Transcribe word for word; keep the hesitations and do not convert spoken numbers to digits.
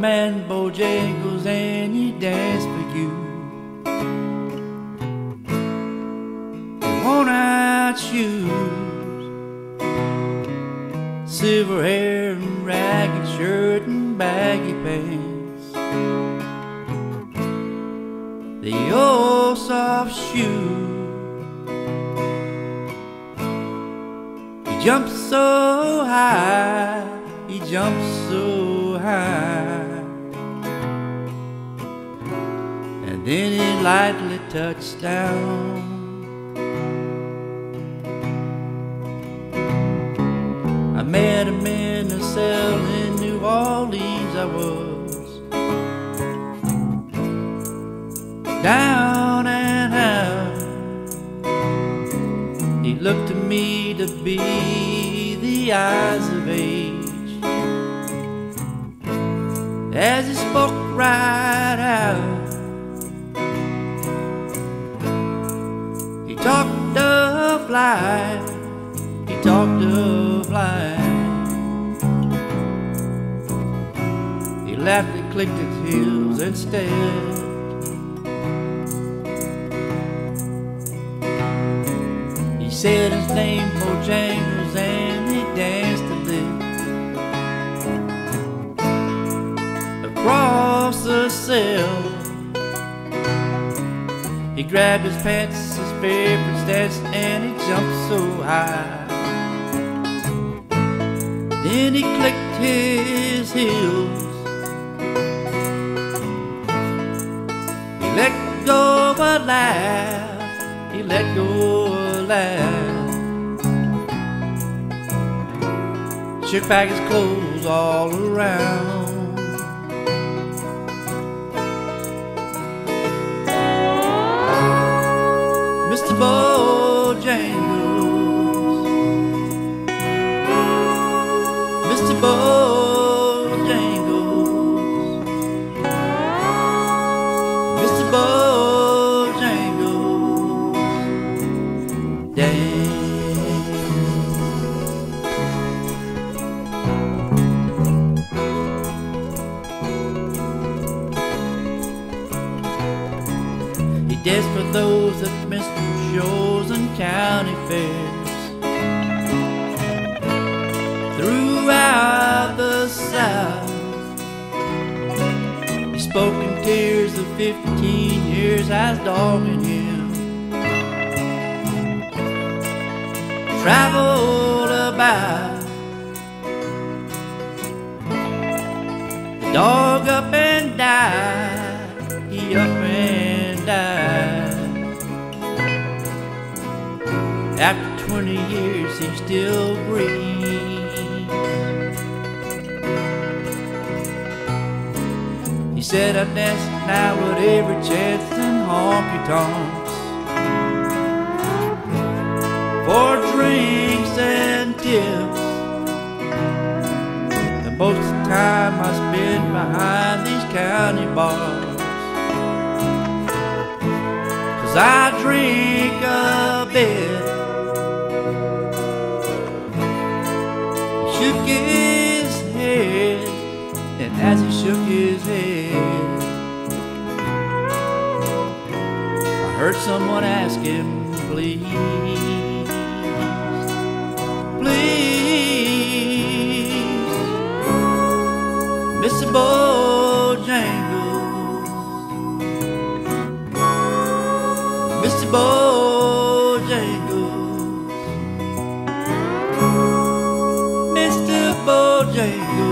man Bojangles and he danced for you. Worn out shoes, silver hair and ragged shirt and baggy pants, the old soft shoe. He jumped so high, he jumped so high, and then he lightly touched down. I met him in a cell in New Orleans. I was down and out. He looked to me to be the eyes of age as he spoke right out. He talked of life, he talked of life. He laughed and clicked his heels instead. He said his name Bojangles and he danced a lick across the cell. He grabbed his pants, his favorite stance, and he jumped so high. Then he clicked his heels. He let go of a laugh. He let go of a laugh. Shook back his clothes all around. Mister Bojangles, Mister Bojangles, Mister Bojangles, dance. He danced for those that missed shows and county fairs throughout the South. He spoke in tears of fifteen years as dogging him. Traveled about, the dog up and died, he up and died. After twenty years he still breathes. He said I dance now with every chance in honky-tonks, for drinks and tips, and most of the time I spend behind these county bars, 'cause I drink a bit. Shook his head, and as he shook his head, I heard someone ask him, please, please, Mister Bojangles, Mister Bojangles, Mister Bojangles.